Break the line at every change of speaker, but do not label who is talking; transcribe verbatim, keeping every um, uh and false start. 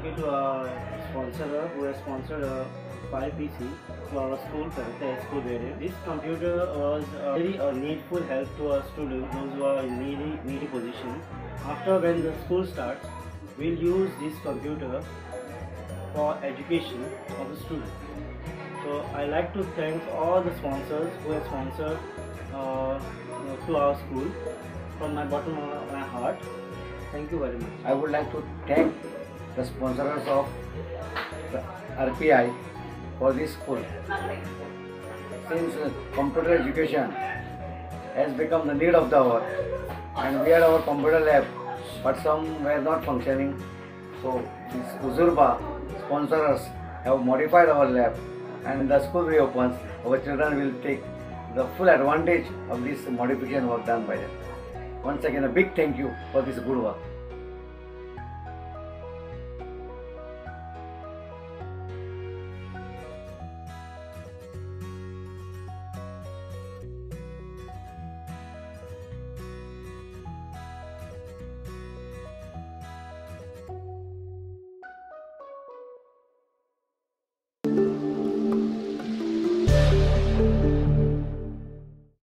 you to our sponsor who has sponsored a five P C to our school, Karate School Variant. This computer was uh, really a needful help to our students, those who are in needy, needy position. After when the school starts, we'll use this computer for education of the student. So I like to thank all the sponsors who have sponsored uh, to our school from my bottom of my heart. Thank you very much.
I would like to thank the sponsors of the R P I for this school. Since uh, computer education has become the need of the hour, and we had our computer lab, but some were not functioning. So this Uzurba sponsors have modified our lab, and when the school reopens, our children will take the full advantage of this modification work done by them. Once again, a big thank you for this good work.